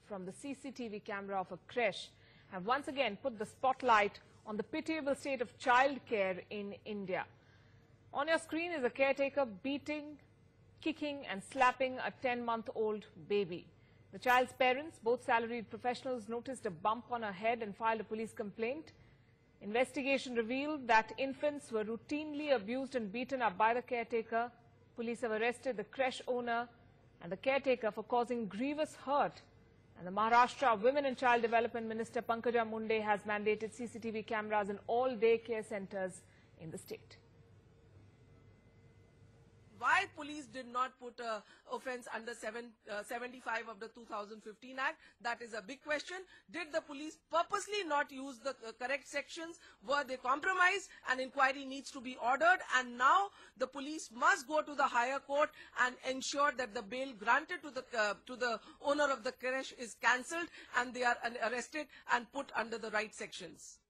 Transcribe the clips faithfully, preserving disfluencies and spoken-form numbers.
from the C C T V camera of a creche have once again put the spotlight on the pitiable state of childcare in India. On your screen is a caretaker beating, kicking and slapping a ten-month-old baby. The child's parents, both salaried professionals, noticed a bump on her head and filed a police complaint. Investigation revealed that infants were routinely abused and beaten up by the caretaker. Police have arrested the creche owner and the caretaker for causing grievous hurt. And the Maharashtra Women and Child Development Minister Pankaja Munda has mandated C C T V cameras in all daycare centers in the state. Why police did not put a offence under seven, uh, seventy-five of the two thousand fifteen Act, that is a big question. Did the police purposely not use the uh, correct sections? Were they compromised? An inquiry needs to be ordered, and now the police must go to the higher court and ensure that the bail granted to the uh, to the owner of the creche is cancelled and they are arrested and put under the right sections.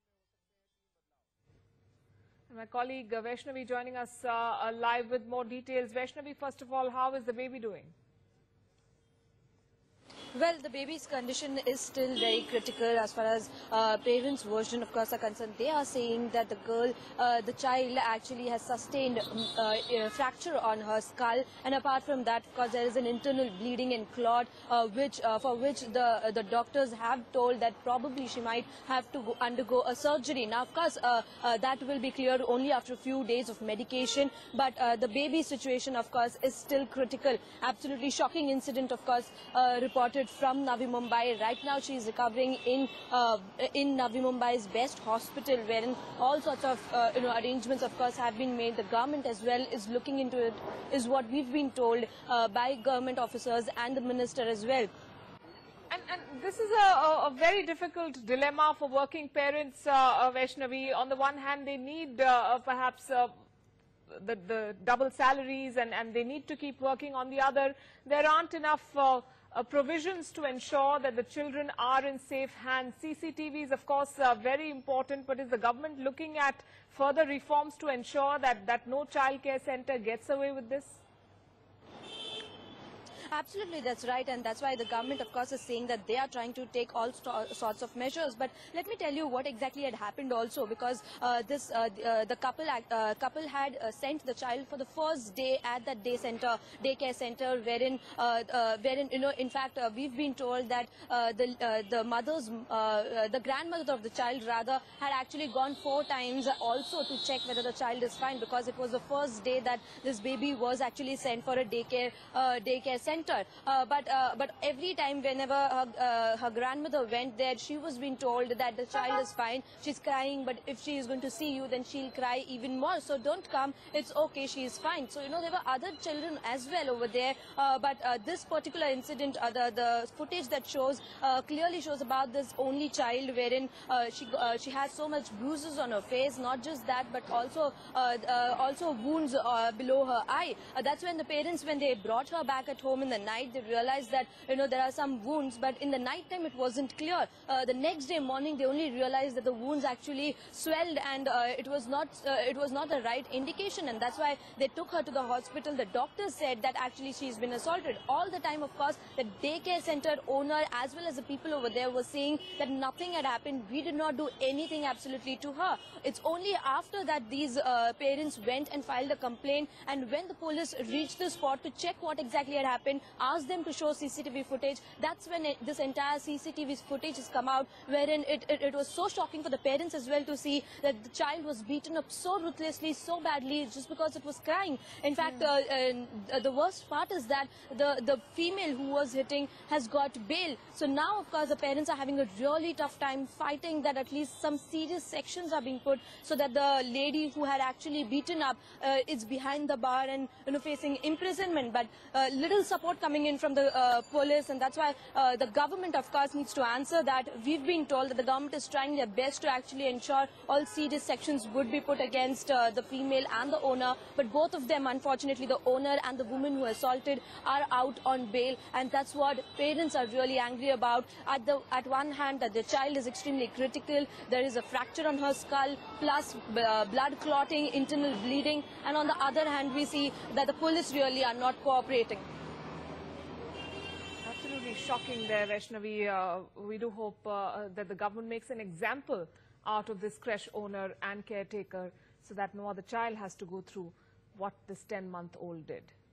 My colleague uh, Vaishnavi joining us uh, live with more details. Vaishnavi, first of all, how is the baby doing? Well, the baby's condition is still very critical as far as uh, parents' version, of course, are concerned. They are saying that the girl, uh, the child actually has sustained um, uh, a fracture on her skull. And apart from that, of course, there is an internal bleeding and clot, uh, which uh, for which the uh, the doctors have told that probably she might have to go undergo a surgery. Now, of course, uh, uh, that will be cleared only after a few days of medication. But uh, the baby's situation, of course, is still critical. Absolutely shocking incident, of course, uh, reported from Navi Mumbai. Right now she is recovering in uh, in Navi Mumbai's best hospital, wherein all sorts of uh, you know arrangements, of course, have been made. The government as well is looking into it, is what we've been told uh, by government officers and the minister as well. And, and this is a, a very difficult dilemma for working parents, uh, uh, Vaishnavi. On the one hand, they need uh, perhaps uh, the, the double salaries and, and they need to keep working. On the other, there aren't enough uh, uh, provisions to ensure that the children are in safe hands. C C T V is, of course, uh, very important, but is the government looking at further reforms to ensure that, that no childcare center gets away with this? Absolutely, that's right, and that's why the government, of course, is saying that they are trying to take all sorts of measures. But let me tell you what exactly had happened also, because uh, this uh, uh, the couple uh, couple had uh, sent the child for the first day at that day center, daycare center, wherein uh, uh, wherein you know, in fact, uh, we've been told that uh, the uh, the mother's uh, uh, the grandmother of the child rather had actually gone four times also to check whether the child is fine, because it was the first day that this baby was actually sent for a daycare uh, daycare center. Uh, but uh, but every time whenever her, uh, her grandmother went there, she was being told that the child is fine, she's crying, but if she is going to see you, then she'll cry even more. So don't come, it's okay, she is fine. So, you know, there were other children as well over there. Uh, but uh, this particular incident, uh, the, the footage that shows, uh, clearly shows about this only child, wherein uh, she uh, she has so much bruises on her face. Not just that, but also uh, uh, also wounds uh, below her eye. Uh, that's when the parents, when they brought her back at home in the night, they realized that, you know, there are some wounds, but in the night time it wasn't clear. Uh, the next day morning they only realized that the wounds actually swelled, and uh, it was not uh, it was not the right indication, and that's why they took her to the hospital. The doctors said that actually she's been assaulted. All the time, of course, the daycare center owner as well as the people over there were saying that nothing had happened. We did not do anything absolutely to her. It's only after that these uh, parents went and filed a complaint, and when the police reached the spot to check what exactly had happened, asked them to show C C T V footage, that's when it, this entire C C T V footage has come out, wherein it, it, it was so shocking for the parents as well to see that the child was beaten up so ruthlessly, so badly, just because it was crying. In fact, uh, uh, the worst part is that the, the female who was hitting has got bail. So now, of course, the parents are having a really tough time fighting that at least some serious sections are being put so that the lady who had actually beaten up uh, is behind the bar and, you know, facing imprisonment. But uh, little support coming in from the uh, police, and that's why uh, the government, of course, needs to answer that. We've been told that the government is trying their best to actually ensure all serious sections would be put against uh, the female and the owner, but both of them, unfortunately, the owner and the woman who assaulted, are out on bail, and that's what parents are really angry about. At the at one hand, that the child is extremely critical, there is a fracture on her skull, plus uh, blood clotting, internal bleeding, and on the other hand, we see that the police really are not cooperating. Absolutely shocking there, Vaishnavi. Uh, we do hope uh, that the government makes an example out of this creche owner and caretaker so that no other child has to go through what this ten-month-old did.